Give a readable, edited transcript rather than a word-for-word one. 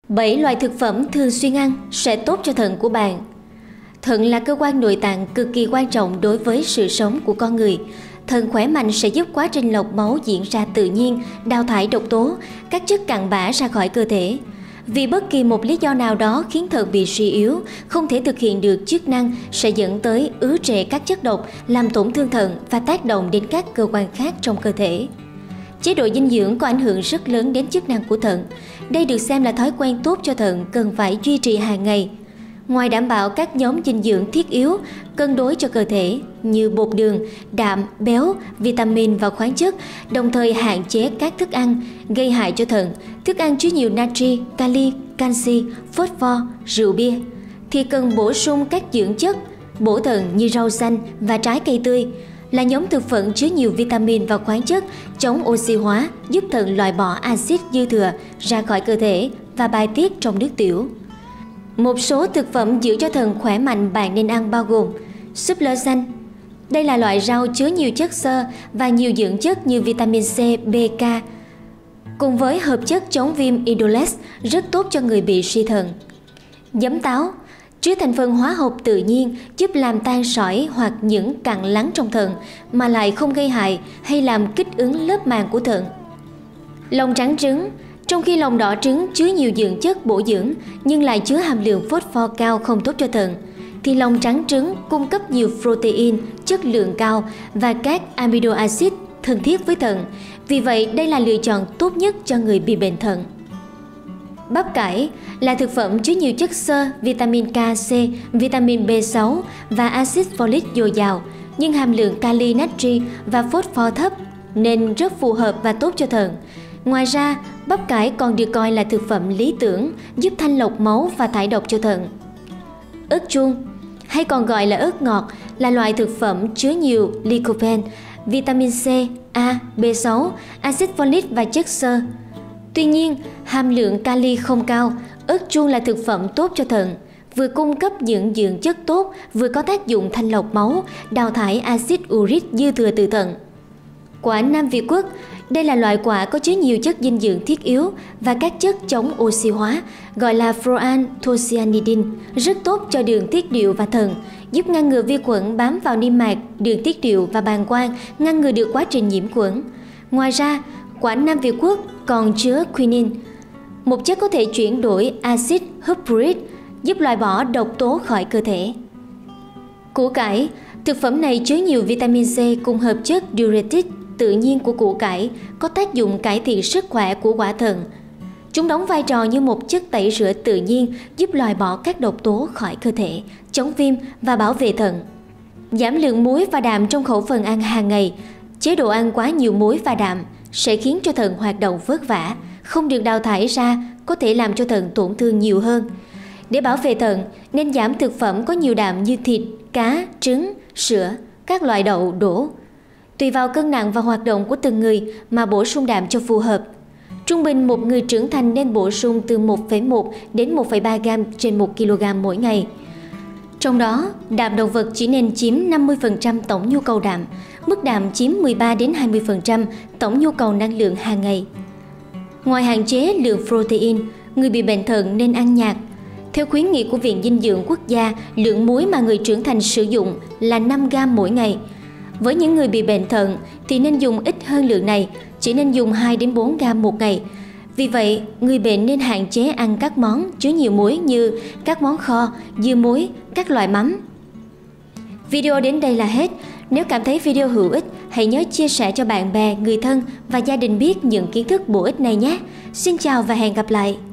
7 loại thực phẩm thường xuyên ăn sẽ tốt cho thận của bạn. Thận là cơ quan nội tạng cực kỳ quan trọng đối với sự sống của con người. Thận khỏe mạnh sẽ giúp quá trình lọc máu diễn ra tự nhiên, đào thải độc tố, các chất cặn bã ra khỏi cơ thể. Vì bất kỳ một lý do nào đó khiến thận bị suy yếu, không thể thực hiện được chức năng sẽ dẫn tới ứ trệ các chất độc, làm tổn thương thận và tác động đến các cơ quan khác trong cơ thể. Chế độ dinh dưỡng có ảnh hưởng rất lớn đến chức năng của thận. Đây được xem là thói quen tốt cho thận cần phải duy trì hàng ngày. Ngoài đảm bảo các nhóm dinh dưỡng thiết yếu, cân đối cho cơ thể như bột đường, đạm, béo, vitamin và khoáng chất, đồng thời hạn chế các thức ăn gây hại cho thận, thức ăn chứa nhiều natri, kali, canxi, phosphor, rượu bia, thì cần bổ sung các dưỡng chất bổ thận như rau xanh và trái cây tươi, là nhóm thực phẩm chứa nhiều vitamin và khoáng chất, chống oxy hóa, giúp thận loại bỏ axit dư thừa ra khỏi cơ thể và bài tiết trong nước tiểu. Một số thực phẩm giữ cho thận khỏe mạnh bạn nên ăn bao gồm súp lơ xanh. Đây là loại rau chứa nhiều chất xơ và nhiều dưỡng chất như vitamin C, B, K, cùng với hợp chất chống viêm Indolex rất tốt cho người bị suy thận. Giấm táo chứa thành phần hóa học tự nhiên giúp làm tan sỏi hoặc những cặn lắng trong thận mà lại không gây hại hay làm kích ứng lớp màng của thận. Lòng trắng trứng. Trong khi lòng đỏ trứng chứa nhiều dưỡng chất bổ dưỡng nhưng lại chứa hàm lượng phosphor cao không tốt cho thận, thì lòng trắng trứng cung cấp nhiều protein, chất lượng cao và các amino acid thân thiết với thận. Vì vậy, đây là lựa chọn tốt nhất cho người bị bệnh thận. Bắp cải là thực phẩm chứa nhiều chất xơ, vitamin K, C, vitamin B6 và axit folic dồi dào, nhưng hàm lượng kali, natri và phosphor thấp nên rất phù hợp và tốt cho thận. Ngoài ra, bắp cải còn được coi là thực phẩm lý tưởng, giúp thanh lọc máu và thải độc cho thận. Ớt chuông, hay còn gọi là ớt ngọt, là loại thực phẩm chứa nhiều lycopene, vitamin C, A, B6, axit folic và chất xơ. Tuy nhiên, hàm lượng kali không cao. Ớt chuông là thực phẩm tốt cho thận, vừa cung cấp những dưỡng chất tốt, vừa có tác dụng thanh lọc máu, đào thải axit uric dư thừa từ thận. Quả Nam Việt Quốc. Đây là loại quả có chứa nhiều chất dinh dưỡng thiết yếu và các chất chống oxy hóa, gọi là proanthocyanidin, rất tốt cho đường tiết niệu và thận, giúp ngăn ngừa vi khuẩn bám vào niêm mạc, đường tiết niệu và bàng quang, ngăn ngừa được quá trình nhiễm khuẩn. Ngoài ra, quả Nam Việt Quốc còn chứa quinin, một chất có thể chuyển đổi axit hupric, giúp loại bỏ độc tố khỏi cơ thể. Củ cải. Thực phẩm này chứa nhiều vitamin C cùng hợp chất diuretic tự nhiên của củ cải, có tác dụng cải thiện sức khỏe của quả thận. Chúng đóng vai trò như một chất tẩy rửa tự nhiên, giúp loại bỏ các độc tố khỏi cơ thể, chống viêm và bảo vệ thận. Giảm lượng muối và đạm trong khẩu phần ăn hàng ngày. Chế độ ăn quá nhiều muối và đạm sẽ khiến cho thận hoạt động vất vả, không được đào thải ra, có thể làm cho thận tổn thương nhiều hơn. Để bảo vệ thận, nên giảm thực phẩm có nhiều đạm như thịt, cá, trứng, sữa, các loại đậu, đỗ. Tùy vào cân nặng và hoạt động của từng người mà bổ sung đạm cho phù hợp. Trung bình một người trưởng thành nên bổ sung từ 1,1 đến 1,3 gram trên 1 kg mỗi ngày. Trong đó, đạm động vật chỉ nên chiếm 50% tổng nhu cầu đạm, mức đạm chiếm 13 đến 20% tổng nhu cầu năng lượng hàng ngày. Ngoài hạn chế lượng protein, người bị bệnh thận nên ăn nhạt. Theo khuyến nghị của Viện Dinh dưỡng Quốc gia, lượng muối mà người trưởng thành sử dụng là 5 gram mỗi ngày. Với những người bị bệnh thận thì nên dùng ít hơn lượng này, chỉ nên dùng 2 đến 4 gram một ngày. Vì vậy, người bệnh nên hạn chế ăn các món chứa nhiều muối như các món kho, dưa muối, các loại mắm. Video đến đây là hết. Nếu cảm thấy video hữu ích, hãy nhớ chia sẻ cho bạn bè, người thân và gia đình biết những kiến thức bổ ích này nhé. Xin chào và hẹn gặp lại!